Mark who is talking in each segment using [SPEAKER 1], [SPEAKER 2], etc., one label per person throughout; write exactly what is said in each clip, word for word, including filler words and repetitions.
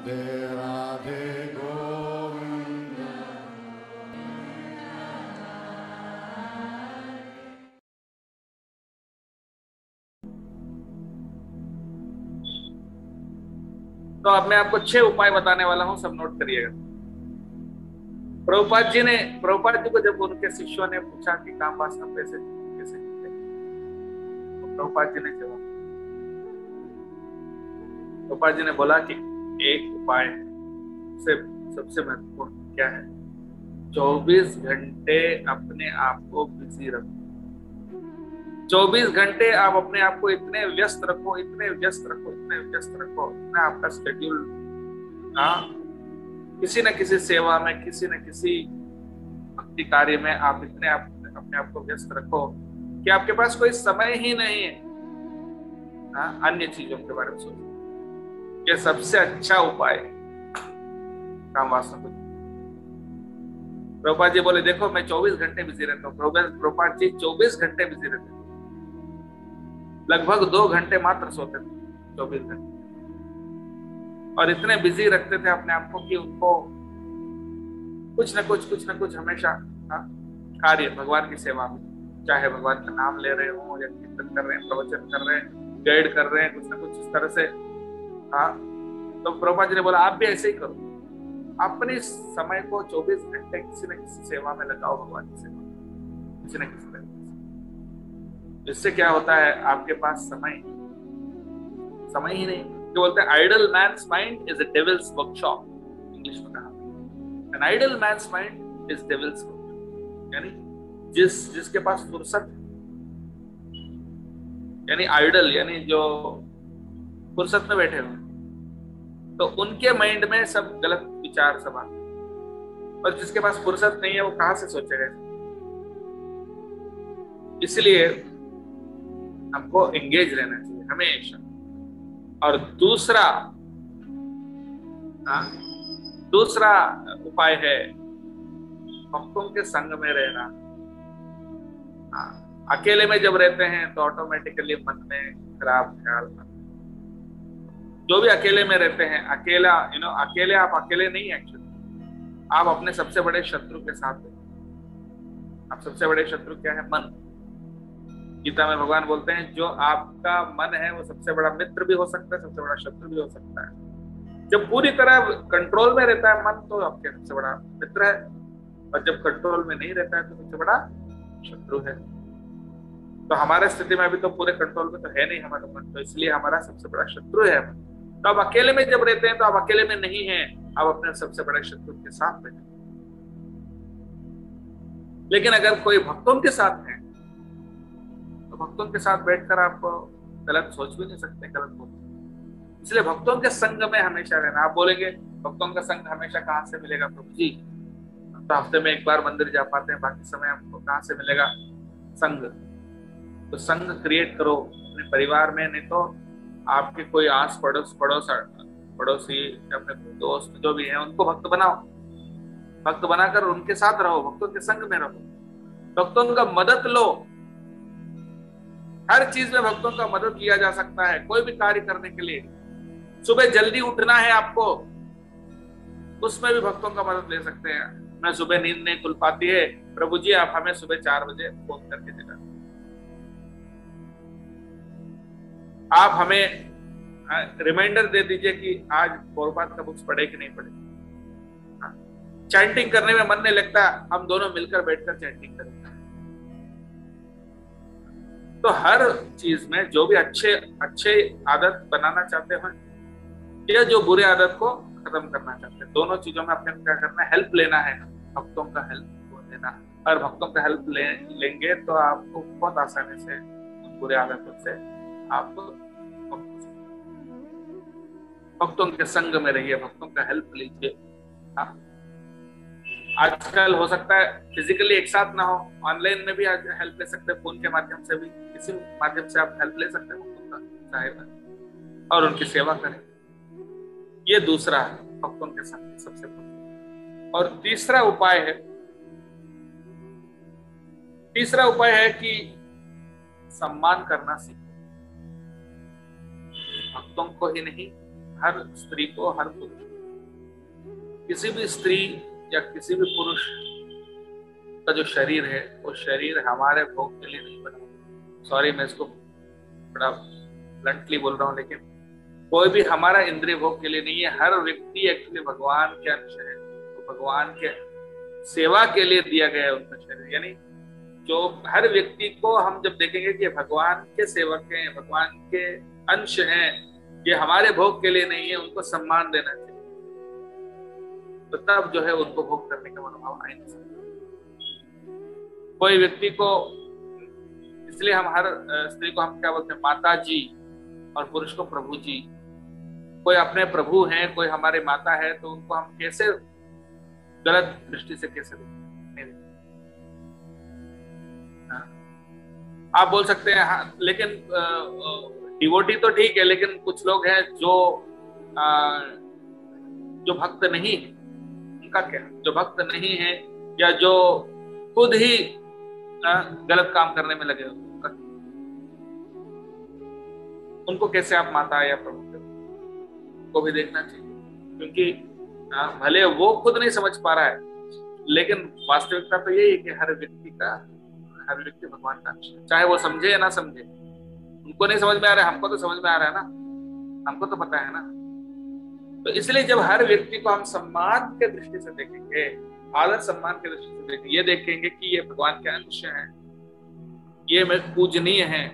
[SPEAKER 1] राधे गोविंद।
[SPEAKER 2] तो अब मैं आपको छह उपाय बताने वाला हूं, सब नोट करिएगा। प्रभुपाद जी ने प्रभुपाद जी को जब उनके शिष्यों ने पूछा कि काम वासना कैसे कैसे जीते, तो प्रभुपाद जी ने जवाब प्रभुपाद जी ने बोला कि एक उपाय से सबसे महत्वपूर्ण क्या है, चौबीस घंटे अपने आप को बिजी रखो। चौबीस घंटे आप अपने आप को इतने व्यस्त रखो, इतने व्यस्त रखो, इतने व्यस्त रखो, इतना आपका शेड्यूल हाँ किसी न किसी सेवा में, किसी न किसी भक्ति कार्य में आप इतने आप, अपने आप को व्यस्त रखो कि आपके पास कोई समय ही नहीं है हाँ अन्य चीजों के बारे में सोचो। ये सबसे अच्छा उपाय काम वासना को। प्रभुपाद जी बोले देखो मैं चौबीस घंटे बिजी रहता हूँ। प्रभुपाद जी चौबीस घंटे बिजी रहते थे, लगभग दो घंटे मात्र सोते थे चौबीस घंटे, और इतने बिजी रखते थे अपने आप को कि उनको कुछ ना कुछ कुछ ना कुछ हमेशा कार्य भगवान की सेवा में, चाहे भगवान का नाम ले रहे हो या कीर्तन कर रहे हैं, प्रवचन कर रहे हैं, गाइड कर रहे हैं, कुछ ना कुछ इस तरह से हाँ। तो प्रभुपाद जी ने बोला आप भी ऐसे ही करो, अपने समय को चौबीस घंटे किसी न किसी सेवा में लगाओ, भगवान की सेवा किसी न किसी तरीके से। इससे क्या होता है, आपके पास समय समय ही नहीं। जो बोलते हैं idle man's mind is a devil's workshop, English में कहा, an idle man's mind is devil's workshop. यानी जिस जिसके पास फुर्सत, यानी आइडल यानी जो फुर्सत में बैठे हुए, तो उनके माइंड में सब गलत विचार सब आते, और जिसके पास फुर्सत नहीं है वो कहां से सोचेगा। इसलिए हमको एंगेज रहना चाहिए हमेशा। और दूसरा आ, दूसरा उपाय है भक्तों के संग में रहना। आ, अकेले में जब रहते हैं तो ऑटोमेटिकली मन में खराब ख्याल आता है। जो भी अकेले में रहते हैं, अकेला यू नो अकेले आप अकेले नहीं एक्चुअली, आप अपने सबसे बड़े शत्रु के साथ हैं। आप सबसे बड़े शत्रु क्या है? मन। गीता में भगवान बोलते हैं जो आपका मन है वो सबसे बड़ा मित्र भी हो सकता है, सबसे बड़ा शत्रु भी हो सकता है। जब पूरी तरह कंट्रोल में रहता है मन तो आपके सबसे बड़ा मित्र है, और जब कंट्रोल में नहीं रहता है तो सबसे बड़ा शत्रु है। तो हमारे स्थिति में अभी तो पूरे कंट्रोल में तो है नहीं हमारा मन, तो इसलिए हमारा सबसे बड़ा शत्रु है मन। तो आप अकेले में जब रहते हैं तो आप अकेले में नहीं हैं, आप अपने सबसे बड़े शत्रु के साथ रहते हैं। लेकिन अगर कोई भक्तों के साथ है तो भक्तों के साथ बैठकर आप गलत सोच भी नहीं सकते, गलत बोल। इसलिए भक्तों के संग में हमेशा रहना। आप बोलेंगे भक्तों का संग हमेशा कहाँ से मिलेगा प्रभु जी, तो हफ्ते में एक बार मंदिर जा पाते हैं, बाकी समय हमको कहाँ से मिलेगा संग? तो संग क्रिएट करो अपने परिवार में, नहीं तो आपके कोई आस पड़ोस पड़ोस पड़ोसी अपने दोस्त जो भी हैं उनको भक्त बनाओ, भक्त बनाकर उनके साथ रहो, भक्तों के संग में रहो, भक्तों का मदद लो। हर चीज में भक्तों का मदद लिया जा सकता है। कोई भी कार्य करने के लिए सुबह जल्दी उठना है आपको, उसमें भी भक्तों का मदद ले सकते हैं। मैं सुबह नींद नहीं खुल पाती है, प्रभु जी आप हमें सुबह चार बजे फोन करके देना, आप हमें रिमाइंडर दे दीजिए कि आज प्रभुपाद का बुक्स पढ़े कि नहीं पढ़े। चैंटिंग करने में मन नहीं लगता, हम दोनों मिलकर बैठकर चैंटिंग करें। तो हर चीज में जो भी अच्छे अच्छे आदत बनाना चाहते हैं या जो बुरे आदत को खत्म करना चाहते हैं, दोनों चीजों में अपने क्या करना है, हेल्प लेना है, भक्तों का हेल्प लेना। और भक्तों का हेल्प ले, लेंगे तो आपको बहुत आसानी से बुरे आदतों से आपको भक्तों के संग में रहिए, भक्तों का हेल्प लीजिए। हाँ, आजकल हो सकता है फिजिकली एक साथ ना हो, ऑनलाइन में भी हेल्प ले सकते हैं, फोन के माध्यम से भी, किसी माध्यम से आप हेल्प ले सकते हैं भक्तों का सहायता और उनकी सेवा करें। ये दूसरा है भक्तों के संग सबसे बड़ा। और तीसरा उपाय है तीसरा उपाय है कि सम्मान करना सीखो, भक्तों को ही नहीं, हर स्त्री को, हर पुरुष को किसी भी स्त्री या किसी भी पुरुष का जो शरीर है वो शरीर हमारे भोग के लिए नहीं बना। सॉरी मैं इसको बड़ा ब्लंटली बोल रहा हूँ, लेकिन कोई भी हमारा इंद्रिय भोग के लिए नहीं है। हर व्यक्ति एक्चुअली भगवान के अंश है, तो भगवान के सेवा के लिए दिया गया है उनका शरीर। यानी जो हर व्यक्ति को हम जब देखेंगे कि भगवान के सेवक हैं, भगवान के अंश हैं, ये हमारे भोग के लिए नहीं है, उनको सम्मान देना चाहिए, तो तब जो है उनको भोग करने का मनोभाव आ नहीं सकता। कोई व्यक्ति को, इसलिए हम हर स्त्री को हम क्या बोलते हैं, माता जी, और पुरुष को प्रभु जी। कोई अपने प्रभु हैं, कोई हमारे माता है, तो उनको हम कैसे गलत दृष्टि से कैसे नहीं देखते। आप बोल सकते हैं हाँ, लेकिन डिवोटी तो ठीक है, लेकिन कुछ लोग हैं जो आ, जो भक्त नहीं है, उनका क्या? जो भक्त नहीं है या जो खुद ही आ, गलत काम करने में लगे, उनका उनको कैसे आप माता या प्रभु को भी देखना चाहिए, क्योंकि आ, भले वो खुद नहीं समझ पा रहा है, लेकिन वास्तविकता तो यही है कि हर व्यक्ति का हर व्यक्ति भगवान का अंश है, चाहे वो समझे या ना समझे। उनको नहीं समझ में आ रहा है, हमको तो समझ में आ रहा है ना, हमको तो पता है ना। तो इसलिए जब हर व्यक्ति को हम सम्मान के दृष्टि से देखेंगे, आदर सम्मान के दृष्टि से देखेंगे, ये देखेंगे कि ये भगवान के अंश हैं, ये में पूजनीय है,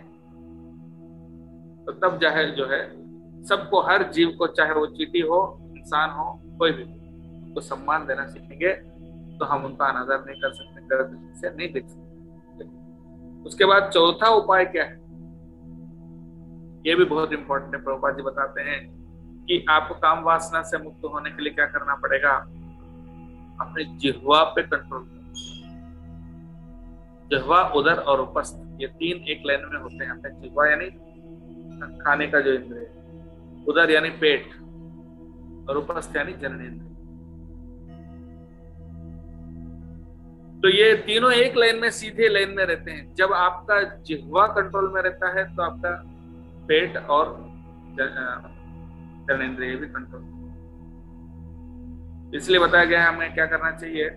[SPEAKER 2] तो तब जो है जो है सबको, हर जीव को, चाहे वो चींटी हो, इंसान हो, कोई भी, उनको सम्मान देना सीखेंगे, तो हम उनका अनादर नहीं कर सकते, गलत दृष्टि से नहीं देख सकते। उसके बाद चौथा उपाय क्या है, ये भी बहुत इंपॉर्टेंट है। प्रभुपाद जी बताते हैं कि आपको काम वासना से मुक्त होने के लिए क्या करना पड़ेगा, अपने जिह्वा पे कंट्रोल करना। जिह्वा, उदर और उपस्थ, ये तीन एक लाइन में होते हैं। अपने जिह्वा यानी खाने का जो इंद्रिय, उदर यानी पेट, और उपस्थ यानी जननेंद्रिय। तो ये तीनों एक लाइन में, सीधे लाइन में रहते हैं। जब आपका जिह्वा कंट्रोल में रहता है तो आपका पेट और जननेंद्रिय भी कंट्रोल। इसलिए बताया गया है हमें क्या करना चाहिए,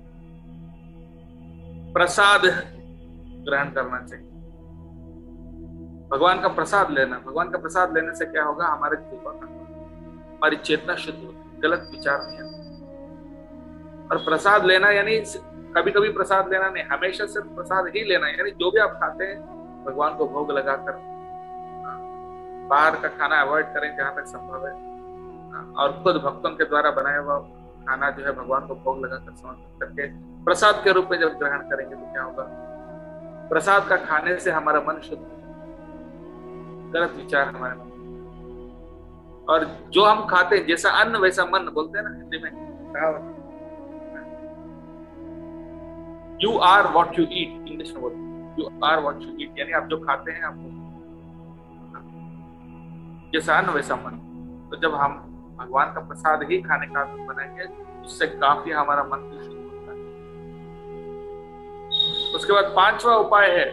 [SPEAKER 2] प्रसाद ग्रहण करना चाहिए, भगवान का प्रसाद लेना। भगवान का प्रसाद लेने से क्या होगा, हमारे जिह्वा का, हमारी चेतना शुद्ध होगी, गलत विचार नहीं आते। और प्रसाद लेना यानी कभी कभी प्रसाद लेना नहीं, हमेशा सिर्फ प्रसाद ही लेना। यानी जो भी आप खाते हैं भगवान को भोग लगाकर, बाहर का खाना अवॉइड करें जहां तक संभव है, और खुद भक्तों के द्वारा बनाया हुआ खाना जो है भगवान को भोग लगाकर समर्पित करके प्रसाद के रूप में जब ग्रहण करेंगे तो क्या होगा, प्रसाद का खाने से हमारा मन शुद्ध, गलत विचार हमारे मन, और जो हम खाते हैं, जैसा अन्न वैसा मन बोलते हैं ना हिंदी में, कहावत, you are what you eat, English में बोलते, you are what you eat, यानी आप जो खाते हैं आपको, जैसा अन्न वैसा मन। तो जब हम भगवान का प्रसाद ही खाने का बनाएंगे, उससे काफी हमारा मन भी शुद्ध होता है। उसके बाद पांचवा उपाय है,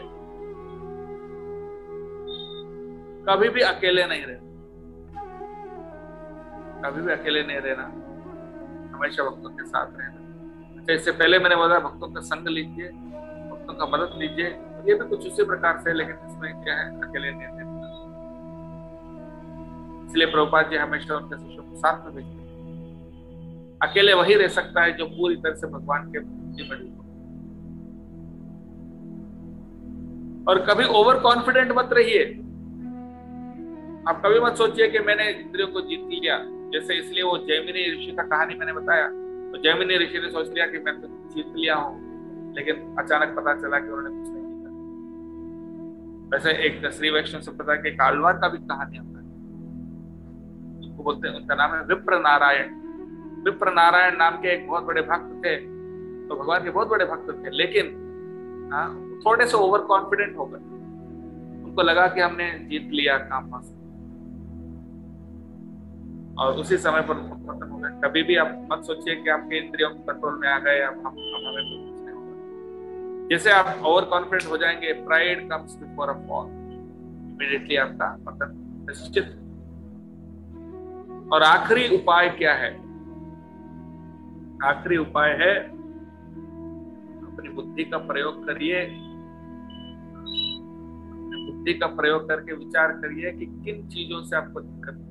[SPEAKER 2] कभी भी अकेले नहीं रहना। कभी भी अकेले नहीं रहना, हमेशा भक्तों के साथ रहना। इससे पहले मैंने बोला भक्तों का संग लीजिए, भक्तों का मदद लीजिए, ये भी कुछ उसी प्रकार से, लेकिन इसमें क्या है, अकेले नहीं रहना। इसलिए प्रभुपाद जी हमेशा उनके शिष्यों को साथ में भेजते हैं। अकेले वही रह सकता है जो पूरी तरह से भगवान के प्रति बड़ी हो। और कभी ओवर कॉन्फिडेंट मत रहिए। आप कभी मत सोचिए कि मैंने इंद्रियों को जीत लिया, जैसे इसलिए वो जैमिनी ऋषि का कहानी मैंने बताया, तो जैमिनी ऋषि ने सोच लिया कि मैं तो जीत लिया हूँ, लेकिन अचानक पता चला कि उन्होंने कुछ नहीं जीता। वैसे एक श्री वैष्णव संप्रदाय के कालवार का भी कहानी आता है, उनको बोलते हैं, उनका नाम है विप्र नारायण। विप्र नारायण नाम के एक बहुत बड़े भक्त थे, तो भगवान के बहुत बड़े भक्त थे, लेकिन हाँ थोड़े से ओवर कॉन्फिडेंट हो गए। उनको लगा कि हमने जीत लिया काम पास, और उसी समय पर खत्म हो गए। कभी भी आप मत सोचिए कि आपके इंद्रियों कंट्रोल में आ गए, अब हम हमें कुछ नहीं होगा। जैसे आप ओवर कॉन्फिडेंट हो जाएंगे, pride comes before a fall, immediately आपका पतन निश्चित। और आखिरी उपाय क्या है, आखिरी उपाय है, अपनी बुद्धि का प्रयोग करिए। अपनी बुद्धि का प्रयोग करके विचार करिए कि किन चीजों से आपको दिक्कत है,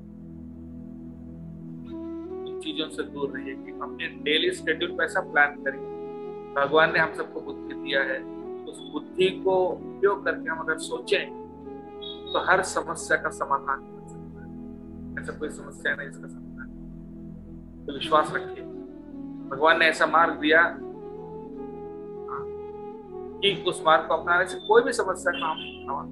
[SPEAKER 2] किन चीजों से दूर रहिए। कि अपने डेली शेड्यूल पे ऐसा प्लान करिए। भगवान ने हम सबको बुद्धि दिया है, उस बुद्धि को उपयोग करके हम अगर सोचें तो हर समस्या का समाधान हो सकता है। ऐसा कोई समस्या नहीं इसका समाधान, तो विश्वास रखिए। भगवान ने ऐसा मार्ग दिया कि उस मार्ग को अपनाने से कोई भी समस्या का हम समाधान।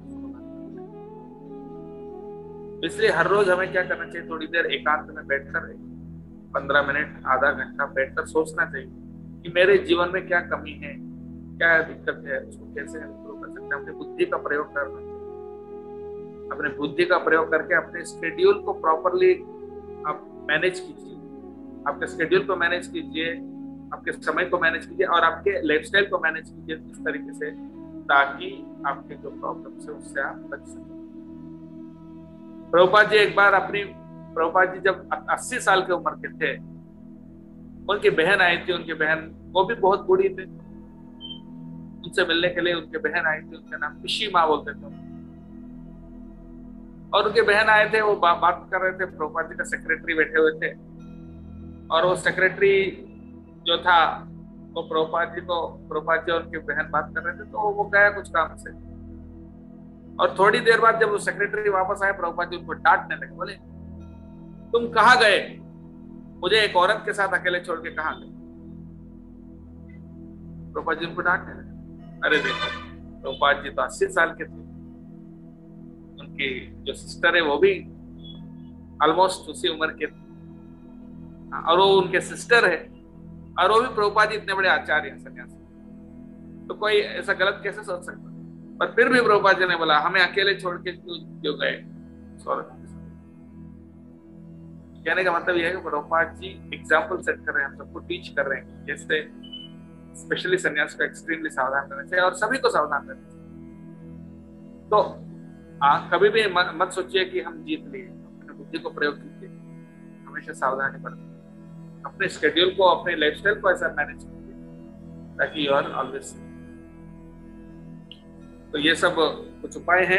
[SPEAKER 2] इसलिए हर रोज हमें क्या करना चाहिए, थोड़ी देर एकांत में बैठकर पंद्रह मिनट आधा घंटा बैठकर सोचना चाहिए कि मेरे जीवन में क्या कमी है, क्या दिक्कत है, उसको कैसे इम्प्रूव कर सकते हैं। अपनी बुद्धि का प्रयोग करना चाहिए। अपने बुद्धि का प्रयोग करके अपने स्केड्यूल को प्रॉपरली आप मैनेज कीजिए। आपके स्केड्यूल को मैनेज कीजिए, आपके समय को मैनेज कीजिए और आपके लाइफस्टाइल को मैनेज कीजिए इस तरीके से, ताकि आपके जो प्रॉब्लम है उससे आप बच सकें। प्रभुपाद जी एक बार अपनी प्रभुपाद जी जब अस्सी साल की उम्र के थे, उनकी बहन आई थी। उनकी बहन वो भी बहुत बूढ़ी थी। उनसे मिलने के लिए उनके बहन आई थी। उनका नाम पिशी माँ बोलते थे। और उनके बहन आए थे, वो बा, बात कर रहे थे। प्रभुपाद जी का सेक्रेटरी बैठे हुए थे और वो सेक्रेटरी जो था वो प्रभुपाद जी को प्रभुपाद जी और उनकी बहन बात कर रहे थे, तो वो गया कुछ काम से। और थोड़ी देर बाद जब वो सेक्रेटरी वापस आए, प्रभुपाद जी उनको डांटने लगे। बोले, तुम कहाँ गए? मुझे एक औरत के साथ अकेले छोड़ के कहाँ गए? प्रभुपाद जी उनको डांटने लगे। अरे देखो, प्रभुपाद जी तो अस्सी साल के थे। उनकी जो सिस्टर है वो भी ऑलमोस्ट उसी उम्र के थे, और वो उनके सिस्टर है, और वो भी प्रभुपाद जी इतने बड़े आचार्य हैं, सन्यासी। तो कोई ऐसा गलत कैसे सोच सकता? पर फिर भी प्रभुपाद जी ने बोला, हमें अकेले छोड़ के क्यों गए? कहने का मतलब यह है कि प्रभुपाद जी एग्जाम्पल सेट कर रहे हैं, हम सबको टीच कर रहे हैं जैसे स्पेशली सन्यासी को एक्सट्रीमली सावधान रहना चाहिए और सभी को सावधान रहना चाहिए। तो आ, कभी भी मत, मत सोचिए कि हम जीत लिए। अपने बुद्धि को प्रयोग कीजिए, हमेशा सावधानी बरतिए। अपने शेड्यूल को, अपने लाइफस्टाइल को ऐसा मैनेज कीजिए ताकि यू आर ऑलवेज। तो ये सब कुछ उपाय हैं।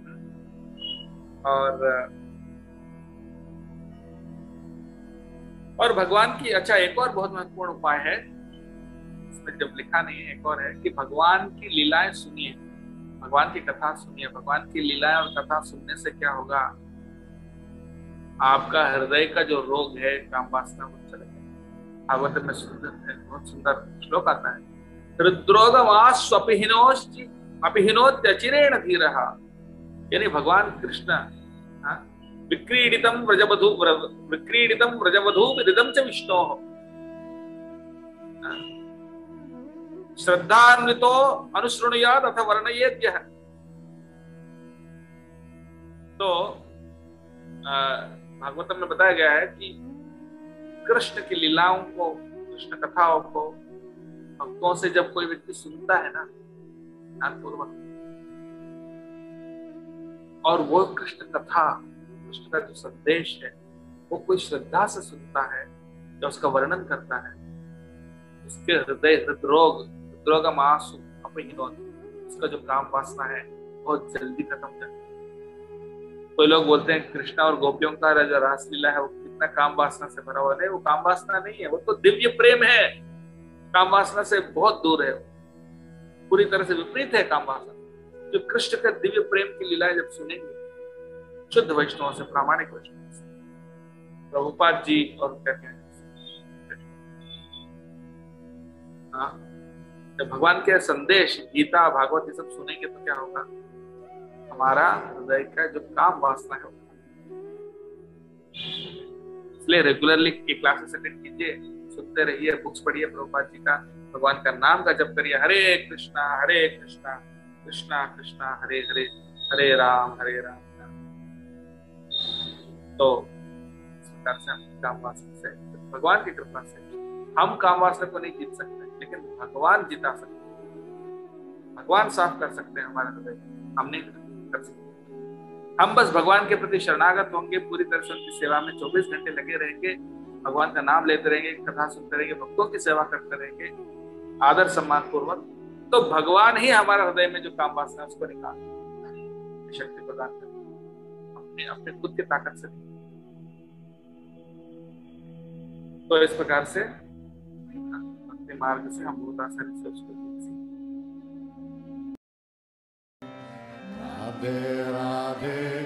[SPEAKER 2] और और भगवान की, अच्छा एक और बहुत महत्वपूर्ण उपाय है, इसमें जब लिखा नहीं है, एक और है कि भगवान की लीलाएं सुनिए, भगवान की कथा सुनिए। भगवान की लीलाएं और कथा सुनने से क्या होगा, आपका हृदय का जो रोग है, काम वासना, वो चलेगा। भागवत में सुंदर है, बहुत सुंदर श्लोक आता है, हृद्रोगमास स्वपिहिनोश्चि अपिहिनोत्यचिरेण धीरः। यानी भगवान कृष्ण विक्रीडितम व्रजवधू विक्रीडितम व्रजवधू विदितम च विष्णोः श्रद्धान्वितो अनुशृणुयात् अथ वर्णयेद्यः। तो भागवतम में बताया गया है कि कृष्ण की लीलाओं को, कृष्ण कथाओं को भक्तों से जब कोई व्यक्ति सुनता है ना ध्यानपूर्वक, और वो कृष्ण कथा, कृष्ण का जो संदेश है वो कोई श्रद्धा से सुनता है या उसका वर्णन करता है, उसके हृदय हृदरोग हृदरोगम आसु अपहिनोति, उसका जो काम वासना है बहुत जल्दी खत्म हो जाता है। कोई लोग बोलते हैं कृष्णा और गोपियों का जो रासलीला है वो कितना काम वासना से भरा हुआ है। वो काम वासना नहीं है, वो तो दिव्य प्रेम है। काम वासना से बहुत दूर है, पूरी तरह से विपरीत है काम वासना। जो कृष्ण का दिव्य प्रेम की लीलाएं जब सुनेंगे शुद्ध वैष्णव से, प्रामाणिक वैष्णव से, प्रभुपाद जी और क्या कहते हाँ, जब भगवान के संदेश, गीता, भागवत ये सब सुनेंगे तो क्या होगा, हमारा हृदय का जो काम वासना है। इसलिए रेगुलरली क्लासेस अटेंड कीजिए, सुनते रहिए, बुक्स पढ़िए प्रभुपाद जी का, भगवान का नाम का जप करिए, हरे कृष्णा हरे कृष्णा कृष्णा कृष्णा हरे हरे हरे राम हरे राम। तो इस प्रकार से हम काम वासना से, भगवान की कृपा से, हम काम वासना को नहीं जीत सकते लेकिन भगवान जिता सकते हैं, भगवान साफ कर सकते हैं हमारे हृदय, हम नहीं कर सकते। हम बस भगवान के प्रति शरणागत होंगे, पूरी तरह से उनकी सेवा में चौबीस घंटे लगे रहेंगे, भगवान का नाम लेते रहेंगे, कथा सुनते रहेंगे, भक्तों की सेवा करते रहेंगे आदर सम्मान पूर्वक, तो भगवान ही हमारा हृदय में जो काम वासना है उसको निकाल शक्ति प्रदान कर अपने अपने खुद की ताकत से। तो इस प्रकार से अपने मार्ग से हम बहुत आसानी से उसको
[SPEAKER 1] राधे राधे